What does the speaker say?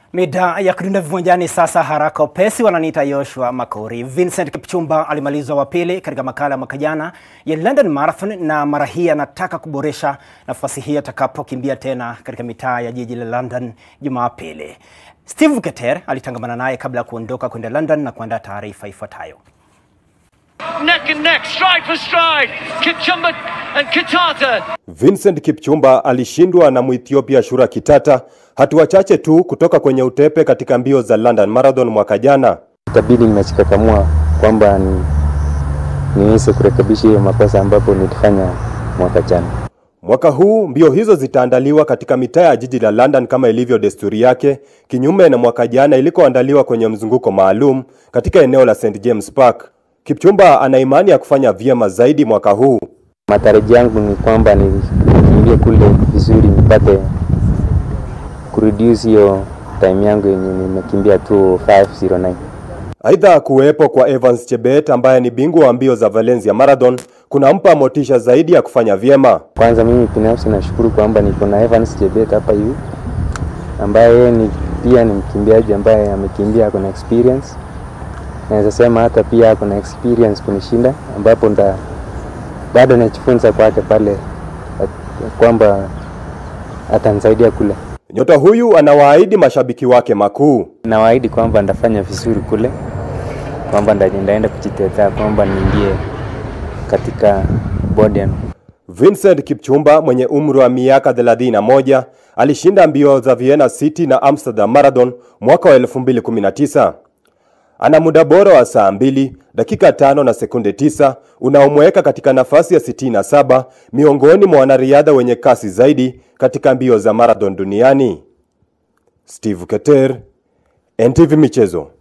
Mida ya kudunda viwanjani sasa haraka upesi wananiita Joshua Makori. Vincent Kipchumba alimaliza wa pili katika makala mwaka jana ya London Marathon na mara hii anataka kuboresha nafasi hii atakapokimbia tena katika mitaa ya jiji la London Jumapili. Steve Keter alitangamana naye kabla ya kuondoka kwenda London na kuandaa taarifa ifuatayo. Neck and neck, stride for stride, Kipchumba and Kitata. Vincent Kipchumba alishindwa na Muethiopia Shura Kitata hatua chache tu kutoka kwenye utepe katika mbio za London Marathon mwaka jana. Itabidi nimechikakamua kwamba niweze kurekebisha hiyo makosa ambapo nilifanya mwaka jana. Mwaka huu mbio hizo zitaandaliwa katika mitaa ya jiji la London kama ilivyo desturi yake, kinyume na mwaka jana ilikoandaliwa kwenye mzunguko maalum katika eneo la St James Park. Kipchumba ana imani ya kufanya vyema zaidi mwaka huu. Matarajio yangu ni kwamba nikimbie kule vizuri nipate kureduce hiyo time yangu yenye nimekimbia 25:09. Aidha, kuwepo kwa Evans Chebet ambaye ni bingwa wa mbio za Valencia Marathon kunampa motisha zaidi ya kufanya vyema. Kwanza mimi binafsi nashukuru kwamba niko na Evans Chebet hapa hivi, ambaye pia ni mkimbiaji ambaye amekimbia, kuna experience. Naweza sema hata pia kuna experience kunishinda, ambapo bado najifunza kwake pale kwamba atanisaidia kule. Nyota huyu anawaahidi mashabiki wake makuu. Nawaahidi kwamba ndafanya vizuri kule, kwamba ndaenda kujitetea kwamba niingie katika podium. Vincent Kipchumba mwenye umri wa miaka 31 alishinda mbio za Vienna City na Amsterdam Marathon mwaka wa 2019. Ana muda bora wa saa 2 dakika 5 na sekunde 9 unaomweka katika nafasi ya 67 miongoni mwa wanariadha wenye kasi zaidi katika mbio za marathon duniani. Steve Keter, NTV Michezo.